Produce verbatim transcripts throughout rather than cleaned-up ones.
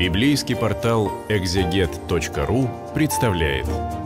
Библейский портал экзегет точка ру представляет.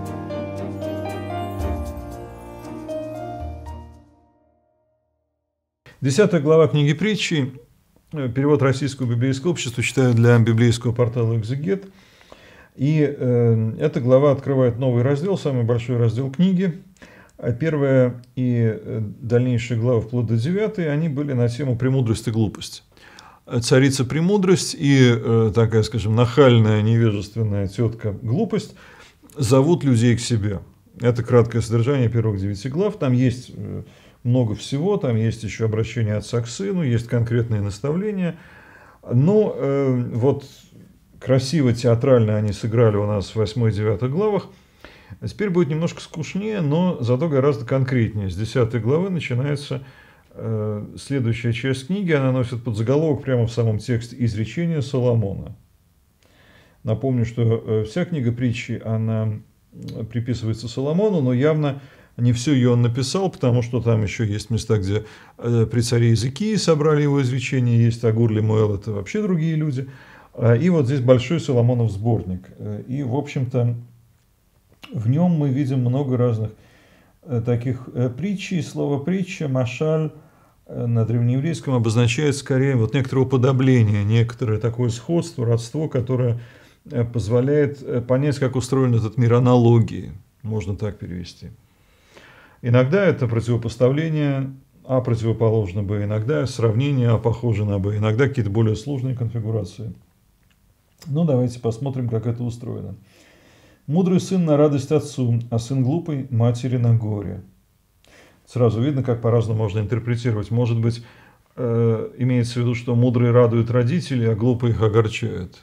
Десятая глава книги Притчи. Перевод Российского библейского общества читаю для библейского портала «Экзегет». И э, эта глава открывает новый раздел, самый большой раздел книги. Первая и дальнейшие главы, вплоть до девятой, они были на тему «Премудрость и глупость». Царица Премудрость и э, такая, скажем, нахальная, невежественная тетка Глупость зовут людей к себе. Это краткое содержание первых девяти глав. Там есть много всего, там есть еще обращение отца к сыну, есть конкретные наставления. Но э, вот красиво, театрально они сыграли у нас в восьмой-девятой главах. А теперь будет немножко скучнее, но зато гораздо конкретнее. С десятой главы начинается э, следующая часть книги. Она носит подзаголовок прямо в самом тексте «Изречение Соломона». Напомню, что э, вся книга Притчи, она приписывается Соломону, но явно не все ее он написал, потому что там еще есть места, где э, при царе Иезекии собрали его изречения, есть Агур, Лемуэл, это вообще другие люди. И вот здесь большой Соломонов сборник. И, в общем-то, в нем мы видим много разных таких притчей. Слово «притча», «машаль» на древнееврейском обозначает скорее вот некоторое уподобление, некоторое такое сходство, родство, которое позволяет понять, как устроен этот мир, аналогии, можно так перевести. Иногда это противопоставление А противоположно Б, иногда сравнение А похоже на Б, иногда какие-то более сложные конфигурации. Ну, давайте посмотрим, как это устроено. «Мудрый сын на радость отцу, а сын глупый матери на горе». Сразу видно, как по-разному можно интерпретировать. Может быть, э, имеется в виду, что мудрый радует родителей, а глупый их огорчает.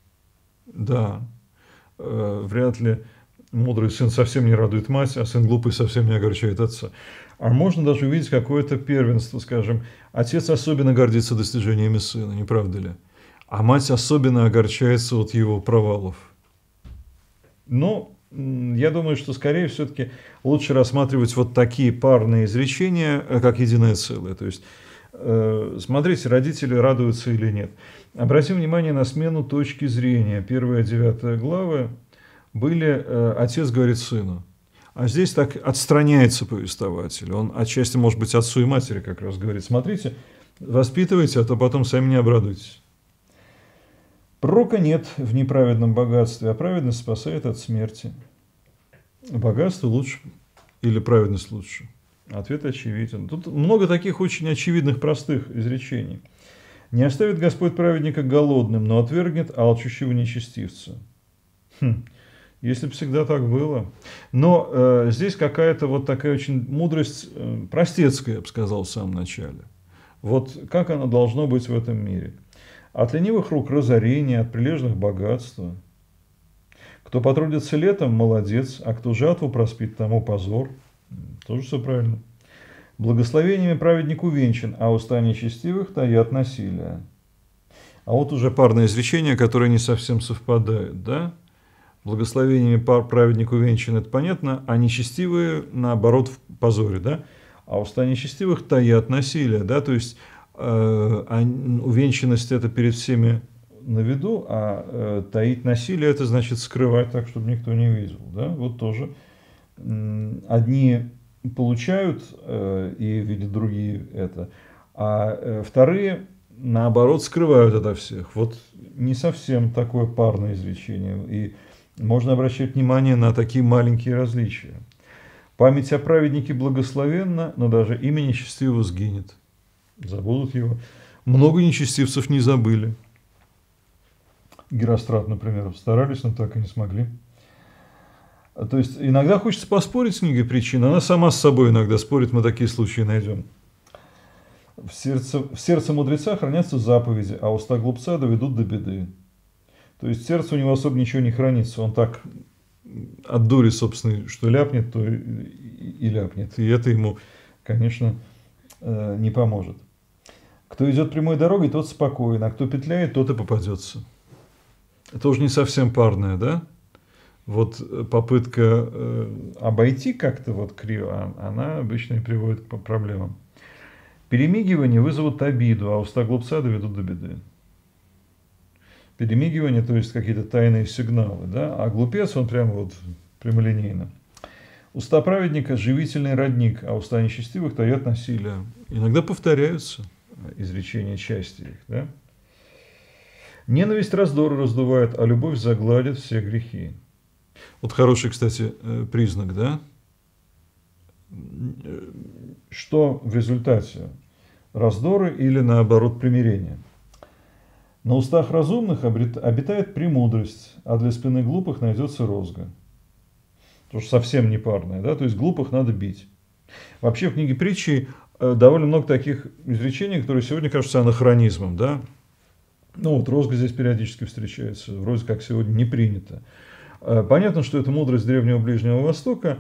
Да, э, вряд ли мудрый сын совсем не радует мать, а сын глупый совсем не огорчает отца. А можно даже увидеть какое-то первенство, скажем. Отец особенно гордится достижениями сына, не правда ли? А мать особенно огорчается от его провалов. Но я думаю, что скорее все-таки лучше рассматривать вот такие парные изречения как единое целое. То есть, э, смотрите, родители радуются или нет. Обратим внимание на смену точки зрения. Первая, девятая главы были э, «отец говорит сыну». А здесь так отстраняется повествователь. Он отчасти, может быть, отцу и матери как раз говорит: смотрите, воспитывайте, а то потом сами не обрадуйтесь. Пророка нет в неправедном богатстве, а праведность спасает от смерти. Богатство лучше или праведность лучше? Ответ очевиден. Тут много таких очень очевидных, простых изречений. «Не оставит Господь праведника голодным, но отвергнет алчущего нечестивца». Хм. Если бы всегда так было. Но э, здесь какая-то вот такая очень мудрость э, простецкая, я бы сказал в самом начале. Вот как оно должно быть в этом мире. От ленивых рук разорение, от прилежных богатства. Кто потрудится летом, молодец, а кто жатву проспит, тому позор. Тоже все правильно. Благословениями праведник увенчан, а уста нечестивых таят насилие. А вот уже парное изречение, которое не совсем совпадает, да? Благословениями праведник увенчан, это понятно, а нечестивые, наоборот, в позоре, да? А уста нечестивых таят насилие, да? То есть э, увенчанность – это перед всеми на виду, а э, таить насилие – это значит скрывать так, чтобы никто не видел, да? Вот тоже э, одни получают э, и видят другие это, а э, вторые, наоборот, скрывают ото всех. Вот не совсем такое парное изречение, и можно обращать внимание на такие маленькие различия. Память о праведнике благословенна, но даже имя нечестивого сгинет. Забудут его. Много нечестивцев не забыли. Герострат, например, старались, но так и не смогли. То есть иногда хочется поспорить с книгой Притчи, но она сама с собой иногда спорит, мы такие случаи найдем. В сердце, в сердце мудреца хранятся заповеди, а уста глупца доведут до беды. То есть в сердце у него особо ничего не хранится. Он так от дури, собственно, что ляпнет, то и, и ляпнет. И это ему, конечно, не поможет. Кто идет прямой дорогой, тот спокоен, а кто петляет, тот и попадется. Это уже не совсем парное, да? Вот попытка обойти как-то вот криво, она обычно и приводит к проблемам. Перемигивания вызовут обиду, а уста глупца доведут до беды. перемигивание, то есть какие-то тайные сигналы, да? А глупец, он прямо вот прямолинейно. Уста праведника – живительный родник, а уста нечестивых таят насилие. Иногда повторяются изречения части их, да? Ненависть раздоры раздувает, а любовь загладит все грехи. Вот хороший, кстати, признак, да? Что в результате? Раздоры или, наоборот, примирение? На устах разумных обитает премудрость, а для спины глупых найдется розга. Потому что совсем непарное, да? То есть глупых надо бить. Вообще в книге притчи довольно много таких изречений, которые сегодня кажутся анахронизмом, да? Ну вот розга здесь периодически встречается, вроде как сегодня не принято. Понятно, что это мудрость Древнего Ближнего Востока,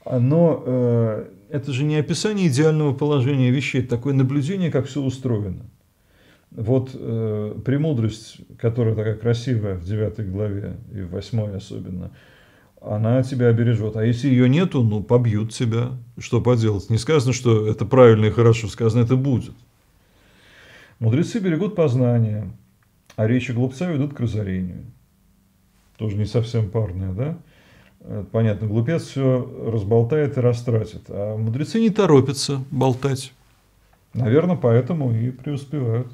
но это же не описание идеального положения вещей, это такое наблюдение, как все устроено. Вот э, премудрость, которая такая красивая в девятой главе и в восьмой особенно, она тебя бережет. А если ее нету, ну побьют тебя. Что поделать? Не сказано, что это правильно и хорошо, сказано, это будет. Мудрецы берегут познание, а речи глупца ведут к разорению. Тоже не совсем парное, да? Понятно, глупец все разболтает и растратит, а мудрецы не торопятся болтать. Наверное, поэтому и преуспевают.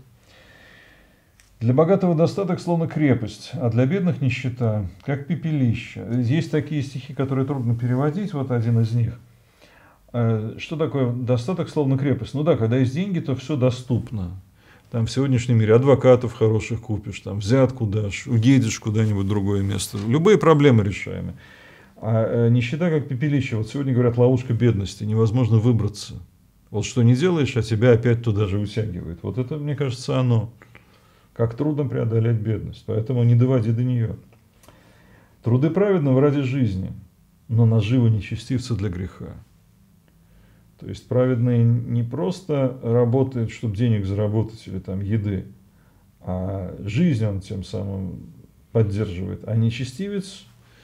Для богатого достаток словно крепость, а для бедных нищета, как пепелище. Есть такие стихи, которые трудно переводить, вот один из них. Что такое достаток словно крепость? Ну да, когда есть деньги, то все доступно. Там в сегодняшнем мире адвокатов хороших купишь, там взятку дашь, уедешь куда-нибудь в другое место. Любые проблемы решаемы. А нищета как пепелище. Вот сегодня говорят, ловушка бедности, невозможно выбраться. Вот что не делаешь, а тебя опять туда же утягивает. Вот это, мне кажется, оно. Как трудно преодолеть бедность, поэтому не доводи до нее. Труды праведного ради жизни, но наживы нечестивца для греха. То есть праведный не просто работает, чтобы денег заработать или там еды, а жизнь он тем самым поддерживает. А нечестивец,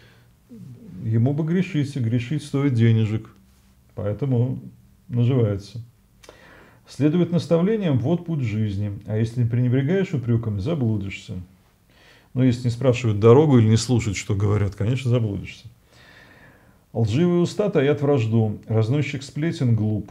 ему бы грешить, и грешить стоит денежек, поэтому наживается. Следовать наставлениям – вот путь жизни, а если пренебрегаешь упреками, заблудишься. Но если не спрашивают дорогу или не слушают, что говорят, конечно, заблудишься. Лживые уста таят вражду, разносчик сплетен глуп.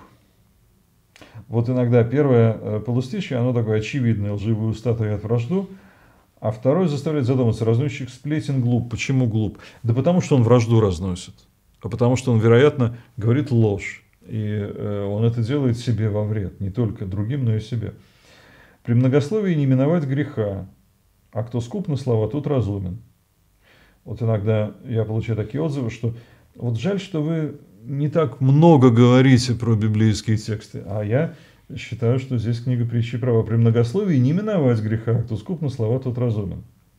Вот иногда первое полустишье, оно такое очевидное, лживые уста таят вражду, а второе заставляет задуматься, разносчик сплетен глуп. Почему глуп? Да потому что он вражду разносит, а потому что он, вероятно, говорит ложь. И он это делает себе во вред, не только другим, но и себе. При многословии не миновать греха, а кто скуп на слова, тот разумен. Вот иногда я получаю такие отзывы, что вот жаль, что вы не так много говорите про библейские тексты, а я считаю, что здесь книга притчи права. При многословии не миновать греха, а кто скуп на слова, тот разумен.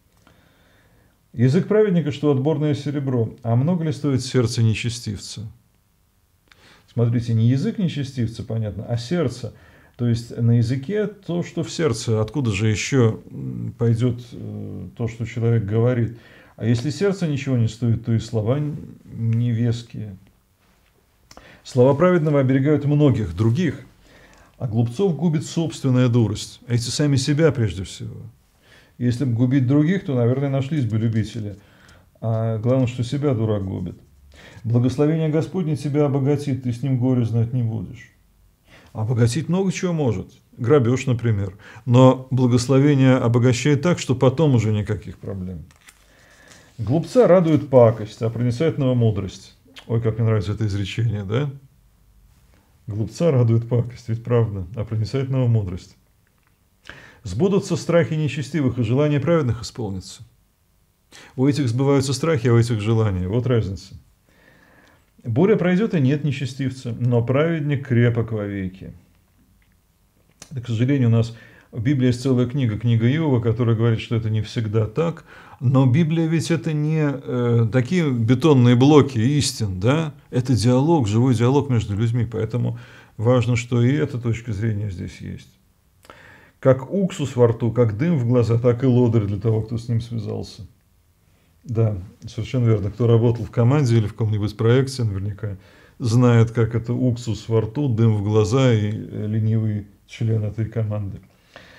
Язык праведника, что отборное серебро, а много ли стоит сердце нечестивца? Смотрите, не язык нечестивца, понятно, а сердце. То есть на языке то, что в сердце. Откуда же еще пойдет то, что человек говорит? А если сердце ничего не стоит, то и слова невеские. Слова праведного оберегают многих других, а глупцов губит собственная дурость. А эти сами себя прежде всего. Если бы губить других, то, наверное, нашлись бы любители. А главное, что себя дурак губит. Благословение Господне тебя обогатит, ты с ним горе знать не будешь. Обогатить много чего может. Грабеж, например. Но благословение обогащает так, что потом уже никаких проблем. Глупца радует пакость, а проницательного мудрость. Ой, как мне нравится это изречение, да? Глупца радует пакость, ведь правда, а проницательного мудрость. Сбудутся страхи нечестивых, и желания праведных исполнятся. У этих сбываются страхи, а у этих желания. Вот разница. Буря пройдет, и нет нечестивца, но праведник крепок вовеки. Да, к сожалению, у нас в Библии есть целая книга, книга Иова, которая говорит, что это не всегда так. Но Библия ведь это не э, такие бетонные блоки истин, да? Это диалог, живой диалог между людьми. Поэтому важно, что и эта точка зрения здесь есть. Как уксус во рту, как дым в глаза, так и лодырь для того, кто с ним связался. Да, совершенно верно. Кто работал в команде или в каком-нибудь проекте, наверняка знает, как это уксус во рту, дым в глаза и ленивый член этой команды.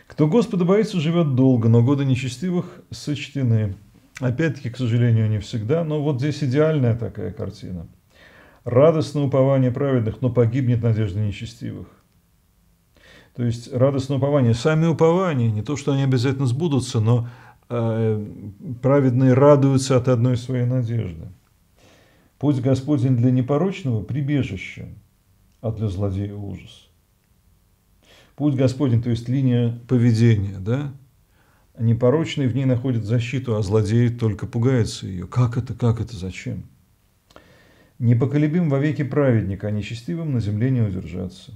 Кто Господа боится, живет долго, но годы нечестивых сочтены. Опять-таки, к сожалению, не всегда, но вот здесь идеальная такая картина. Радостное упование праведных, но погибнет надежда нечестивых. То есть радостное упование, сами упования, не то, что они обязательно сбудутся, но э, праведные радуются от одной своей надежды. Путь Господень для непорочного – прибежище, а для злодея ужас. Путь Господень, то есть линия поведения, да? Непорочный в ней находит защиту, а злодей только пугается ее. Как это, как это, зачем? Непоколебим вовеки праведник, а нечестивым на земле не удержаться.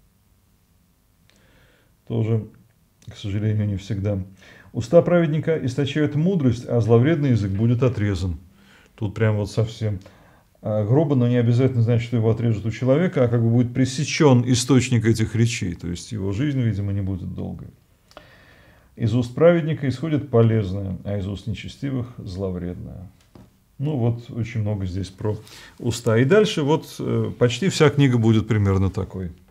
Тоже, к сожалению, не всегда. Уста праведника источают мудрость, а зловредный язык будет отрезан. Тут прям вот совсем грубо, но не обязательно значит, что его отрежут у человека, а как бы будет пресечен источник этих речей. То есть его жизнь, видимо, не будет долгой. Из уст праведника исходит полезное, а из уст нечестивых – зловредное. Ну вот очень много здесь про уста. И дальше вот почти вся книга будет примерно такой.